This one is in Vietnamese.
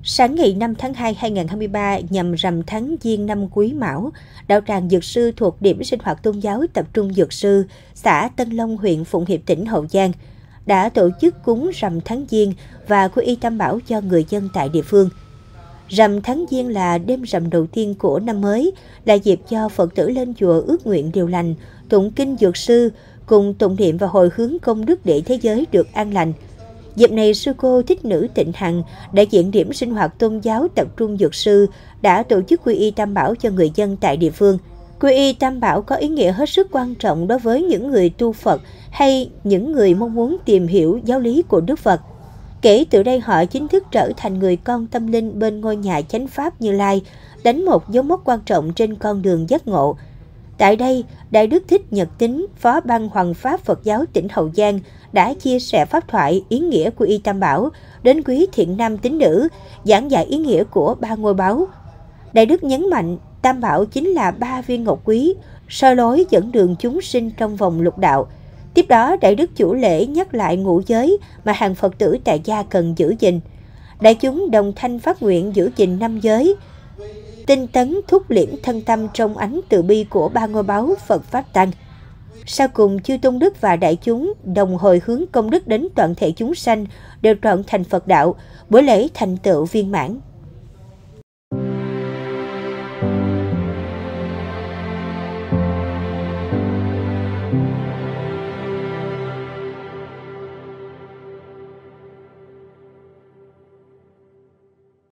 Sáng ngày 5 tháng 2 2023 nhằm rằm tháng Giêng năm Quý Mão, đạo tràng Dược Sư thuộc điểm sinh hoạt tôn giáo tập trung Dược Sư, xã Tân Long, huyện Phụng Hiệp, tỉnh Hậu Giang, đã tổ chức cúng rằm tháng Giêng và quy y Tam Bảo cho người dân tại địa phương. Rằm tháng Giêng là đêm rằm đầu tiên của năm mới, là dịp cho Phật tử lên chùa ước nguyện điều lành, tụng kinh Dược Sư, cùng tụng niệm và hồi hướng công đức để thế giới được an lành. Dịp này, sư cô Thích Nữ Tịnh Hằng, đại diện điểm sinh hoạt tôn giáo tập trung Dược Sư, đã tổ chức quy y Tam Bảo cho người dân tại địa phương. Quy y Tam Bảo có ý nghĩa hết sức quan trọng đối với những người tu Phật hay những người mong muốn tìm hiểu giáo lý của Đức Phật. Kể từ đây, họ chính thức trở thành người con tâm linh bên ngôi nhà chánh pháp Như Lai, đánh một dấu mốc quan trọng trên con đường giác ngộ. Tại đây, Đại đức Thích Nhật Tính, Phó Ban Hoằng Pháp Phật giáo tỉnh Hậu Giang đã chia sẻ pháp thoại ý nghĩa quy y Tam Bảo đến quý thiện nam tín nữ, giảng dạy ý nghĩa của ba ngôi báu. Đại đức nhấn mạnh, Tam Bảo chính là ba viên ngọc quý, soi lối dẫn đường chúng sinh trong vòng lục đạo. Tiếp đó, Đại đức chủ lễ nhắc lại ngũ giới mà hàng Phật tử tại gia cần giữ gìn. Đại chúng đồng thanh phát nguyện giữ gìn 5 giới, tinh tấn thúc liễm thân tâm trong ánh từ bi của ba ngôi báu Phật Pháp Tăng. Sau cùng, chư tôn đức và đại chúng đồng hồi hướng công đức đến toàn thể chúng sanh đều trọn thành Phật đạo, buổi lễ thành tựu viên mãn.